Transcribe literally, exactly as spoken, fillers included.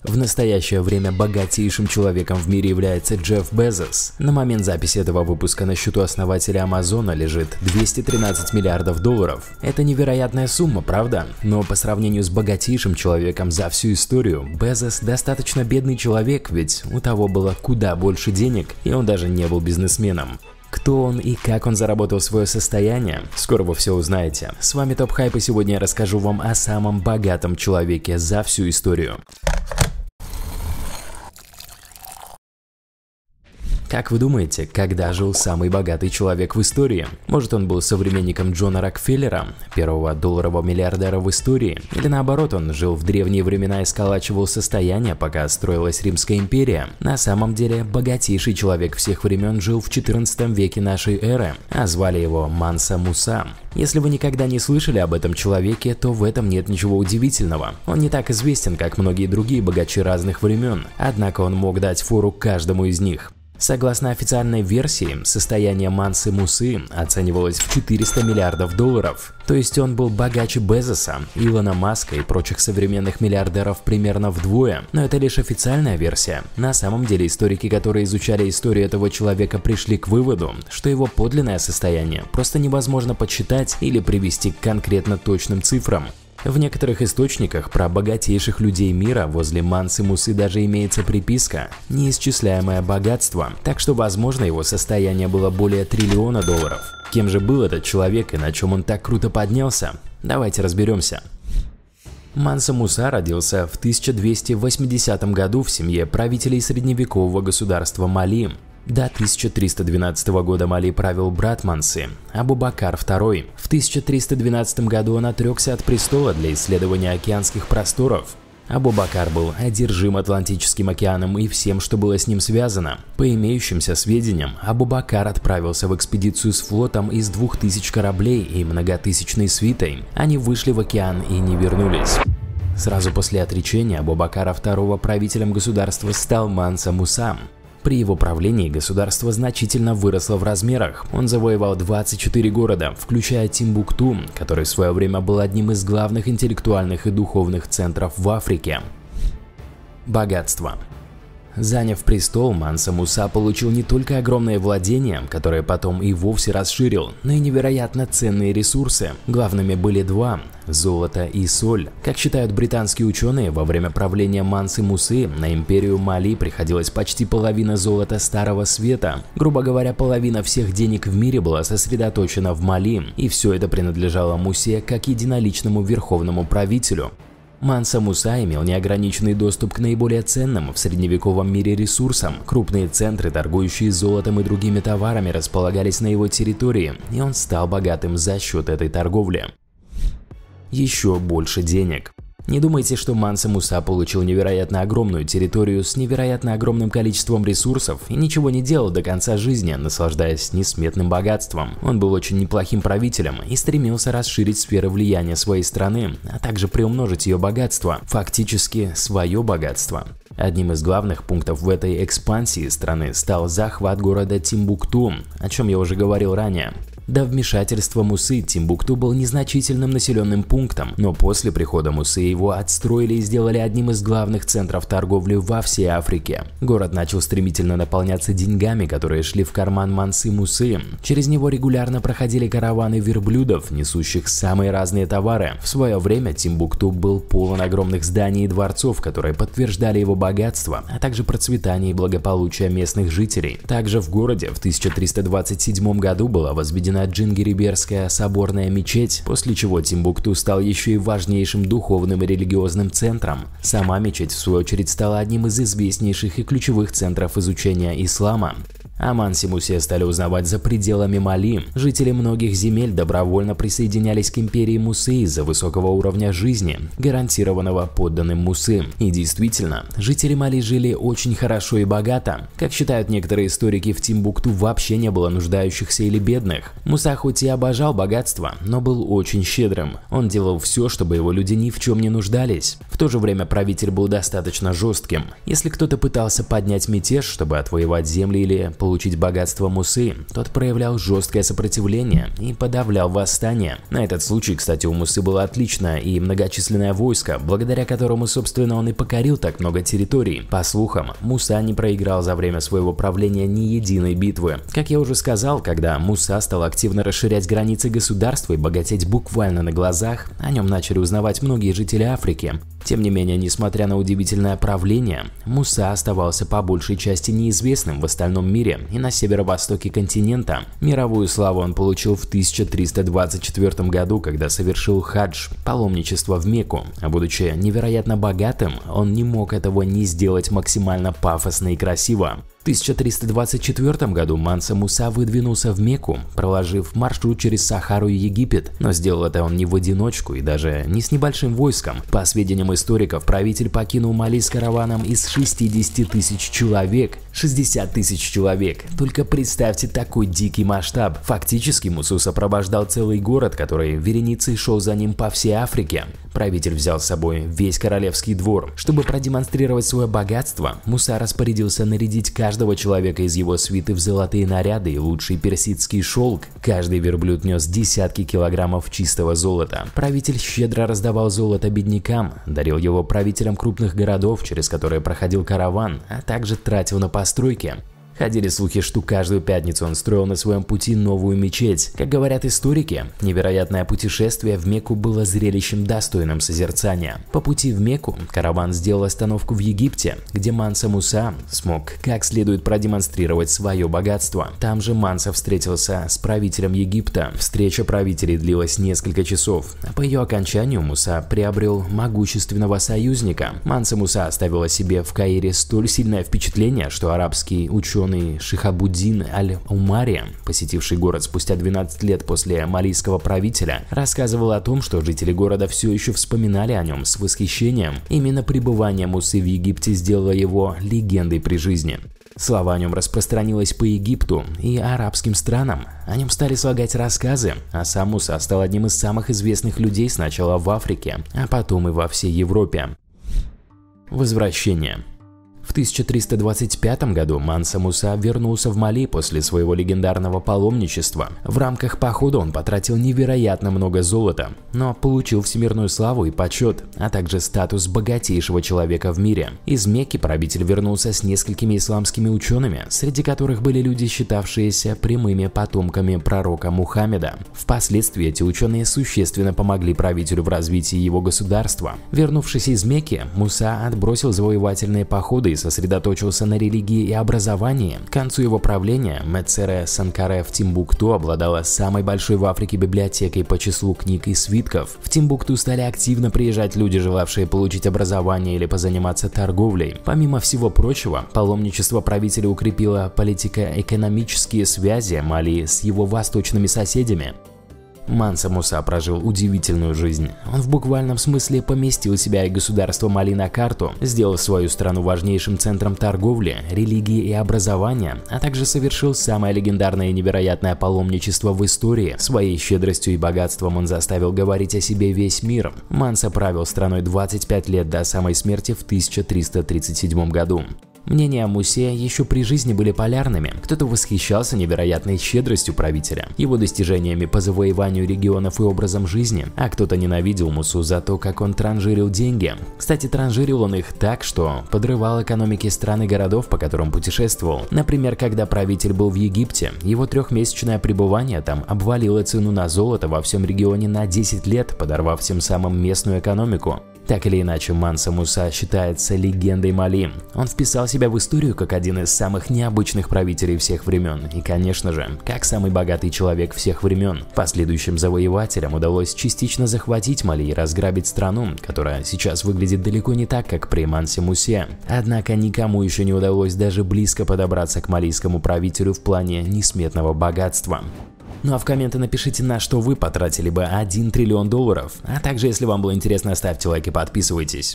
В настоящее время богатейшим человеком в мире является Джефф Безос. На момент записи этого выпуска на счету основателя Амазона лежит двести тринадцать миллиардов долларов. Это невероятная сумма, правда? Но по сравнению с богатейшим человеком за всю историю, Безос достаточно бедный человек, ведь у того было куда больше денег, и он даже не был бизнесменом. Кто он и как он заработал свое состояние? Скоро вы все узнаете. С вами Топ Хайп, и сегодня я расскажу вам о самом богатом человеке за всю историю. Как вы думаете, когда жил самый богатый человек в истории? Может, он был современником Джона Рокфеллера, первого долларового миллиардера в истории? Или наоборот, он жил в древние времена и сколачивал состояние, пока строилась Римская империя? На самом деле, богатейший человек всех времен жил в четырнадцатом веке нашей эры, а звали его Манса Муса. Если вы никогда не слышали об этом человеке, то в этом нет ничего удивительного. Он не так известен, как многие другие богачи разных времен, однако он мог дать фору каждому из них. Согласно официальной версии, состояние Мансы Мусы оценивалось в четыреста миллиардов долларов. То есть он был богаче Безоса, Илона Маска и прочих современных миллиардеров примерно вдвое. Но это лишь официальная версия. На самом деле историки, которые изучали историю этого человека, пришли к выводу, что его подлинное состояние просто невозможно подсчитать или привести к конкретно точным цифрам. В некоторых источниках про богатейших людей мира возле Мансы Мусы даже имеется приписка «неисчисляемое богатство», так что, возможно, его состояние было более триллиона долларов. Кем же был этот человек и на чем он так круто поднялся? Давайте разберемся. Манса Муса родился в тысяча двести восьмидесятом году в семье правителей средневекового государства Мали. До тысяча триста двенадцатого года Мали правил брат Мансы, Абу-Бакр второй. В тысяча триста двенадцатом году он отрекся от престола для исследования океанских просторов. Абу-Бакр был одержим Атлантическим океаном и всем, что было с ним связано. По имеющимся сведениям, Абу-Бакр отправился в экспедицию с флотом из двух тысяч кораблей и многотысячной свитой. Они вышли в океан и не вернулись. Сразу после отречения Абу-Бакра второго правителем государства стал Манса Муса. При его правлении государство значительно выросло в размерах. Он завоевал двадцать четыре города, включая Тимбукту, который в свое время был одним из главных интеллектуальных и духовных центров в Африке. Богатство. Заняв престол, Манса Муса получил не только огромные владения, которые потом и вовсе расширил, но и невероятно ценные ресурсы. Главными были два – золото и соль. Как считают британские ученые, во время правления Мансы Мусы на империю Мали приходилось почти половина золота Старого Света. Грубо говоря, половина всех денег в мире была сосредоточена в Мали, и все это принадлежало Мусе как единоличному верховному правителю. Манса Муса имел неограниченный доступ к наиболее ценным в средневековом мире ресурсам. Крупные центры, торгующие золотом и другими товарами, располагались на его территории, и он стал богатым за счет этой торговли. Еще больше денег. Не думайте, что Манса Муса получил невероятно огромную территорию с невероятно огромным количеством ресурсов и ничего не делал до конца жизни, наслаждаясь несметным богатством. Он был очень неплохим правителем и стремился расширить сферы влияния своей страны, а также приумножить ее богатство, фактически свое богатство. Одним из главных пунктов в этой экспансии страны стал захват города Тимбукту, о чем я уже говорил ранее. До вмешательства Мусы Тимбукту был незначительным населенным пунктом, но после прихода Мусы его отстроили и сделали одним из главных центров торговли во всей Африке. Город начал стремительно наполняться деньгами, которые шли в карман Мансы Мусы. Через него регулярно проходили караваны верблюдов, несущих самые разные товары. В свое время Тимбукту был полон огромных зданий и дворцов, которые подтверждали его богатство, а также процветание и благополучие местных жителей. Также в городе в тысяча триста двадцать седьмом году была возведена Джингериберская соборная мечеть, после чего Тимбукту стал еще и важнейшим духовным и религиозным центром. Сама мечеть, в свою очередь, стала одним из известнейших и ключевых центров изучения ислама. О Мансе Мусе стали узнавать за пределами Мали. Жители многих земель добровольно присоединялись к империи Мусы из-за высокого уровня жизни, гарантированного подданным Мусы. И действительно, жители Мали жили очень хорошо и богато. Как считают некоторые историки, в Тимбукту вообще не было нуждающихся или бедных. Муса хоть и обожал богатство, но был очень щедрым. Он делал все, чтобы его люди ни в чем не нуждались. В то же время правитель был достаточно жестким. Если кто-то пытался поднять мятеж, чтобы отвоевать земли или получить получить богатство Мусы, тот проявлял жесткое сопротивление и подавлял восстание. На этот случай, кстати, у Мусы было отличное и многочисленное войско, благодаря которому, собственно, он и покорил так много территорий. По слухам, Муса не проиграл за время своего правления ни единой битвы. Как я уже сказал, когда Муса стал активно расширять границы государства и богатеть буквально на глазах, о нем начали узнавать многие жители Африки. Тем не менее, несмотря на удивительное правление, Муса оставался по большей части неизвестным в остальном мире и на северо-востоке континента. Мировую славу он получил в тысяча триста двадцать четвёртом году, когда совершил хадж, паломничество в Мекку. А будучи невероятно богатым, он не мог этого не сделать максимально пафосно и красиво. В тысяча триста двадцать четвёртом году Манса Муса выдвинулся в Мекку, проложив маршрут через Сахару и Египет, но сделал это он не в одиночку и даже не с небольшим войском. По сведениям историков, правитель покинул Мали с караваном из шестидесяти тысяч человек. шестьдесят тысяч человек. Только представьте такой дикий масштаб. Фактически Мусу сопровождал целый город, который вереницей шел за ним по всей Африке. Правитель взял с собой весь королевский двор. Чтобы продемонстрировать свое богатство, Муса распорядился нарядить каждого человека из его свиты в золотые наряды и лучший персидский шелк. Каждый верблюд нес десятки килограммов чистого золота. Правитель щедро раздавал золото беднякам, дарил его правителям крупных городов, через которые проходил караван, а также тратил на постройки. Ходили слухи, что каждую пятницу он строил на своем пути новую мечеть. Как говорят историки, невероятное путешествие в Мекку было зрелищем, достойным созерцания. По пути в Мекку караван сделал остановку в Египте, где Манса Муса смог как следует продемонстрировать свое богатство. Там же Манса встретился с правителем Египта. Встреча правителей длилась несколько часов, а по ее окончанию Муса приобрел могущественного союзника. Манса Муса оставил о себе в Каире столь сильное впечатление, что арабский ученый Шихабуддин Аль-Умари, посетивший город спустя двенадцать лет после малийского правителя, рассказывал о том, что жители города все еще вспоминали о нем с восхищением. Именно пребывание Мусы в Египте сделало его легендой при жизни. Слава о нем распространилась по Египту и арабским странам. О нем стали слагать рассказы, а сам Муса стал одним из самых известных людей сначала в Африке, а потом и во всей Европе. Возвращение. В тысяча триста двадцать пятом году Манса Муса вернулся в Мали после своего легендарного паломничества. В рамках похода он потратил невероятно много золота, но получил всемирную славу и почет, а также статус богатейшего человека в мире. Из Мекки правитель вернулся с несколькими исламскими учеными, среди которых были люди, считавшиеся прямыми потомками пророка Мухаммеда. Впоследствии эти ученые существенно помогли правителю в развитии его государства. Вернувшись из Мекки, Муса отбросил завоевательные походы и сосредоточился на религии и образовании. К концу его правления Мецере Санкаре в Тимбукту обладала самой большой в Африке библиотекой по числу книг и свитков. В Тимбукту стали активно приезжать люди, желавшие получить образование или позаниматься торговлей. Помимо всего прочего, паломничество правителя укрепило политико-экономические связи Мали с его восточными соседями. Манса Муса прожил удивительную жизнь. Он в буквальном смысле поместил себя и государство Мали на карту, сделал свою страну важнейшим центром торговли, религии и образования, а также совершил самое легендарное и невероятное паломничество в истории. Своей щедростью и богатством он заставил говорить о себе весь мир. Манса правил страной двадцать пять лет до самой смерти в тысяча триста тридцать седьмом году. Мнения о Мусе еще при жизни были полярными. Кто-то восхищался невероятной щедростью правителя, его достижениями по завоеванию регионов и образом жизни, а кто-то ненавидел Мусу за то, как он транжирил деньги. Кстати, транжирил он их так, что подрывал экономики стран и городов, по которым путешествовал. Например, когда правитель был в Египте, его трехмесячное пребывание там обвалило цену на золото во всем регионе на десять лет, подорвав тем самым местную экономику. Так или иначе, Манса Муса считается легендой Мали. Он вписал себя в историю как один из самых необычных правителей всех времен и, конечно же, как самый богатый человек всех времен. Последующим завоевателям удалось частично захватить Мали и разграбить страну, которая сейчас выглядит далеко не так, как при Мансе Мусе. Однако никому еще не удалось даже близко подобраться к малийскому правителю в плане несметного богатства. Ну а в комменты напишите, на что вы потратили бы один триллион долларов. А также, если вам было интересно, ставьте лайк и подписывайтесь.